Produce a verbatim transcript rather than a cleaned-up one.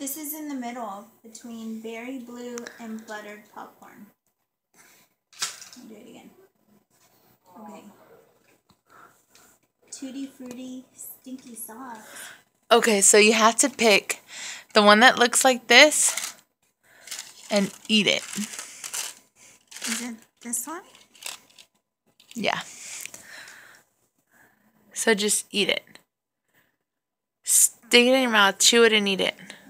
This is in the middle between berry blue and buttered popcorn. I'll do it again. Okay. Tutti Frutti Stinky Sauce. Okay, so you have to pick the one that looks like this and eat it. Is it this one? Yeah. So just eat it. Stick it in your mouth, chew it, and eat it.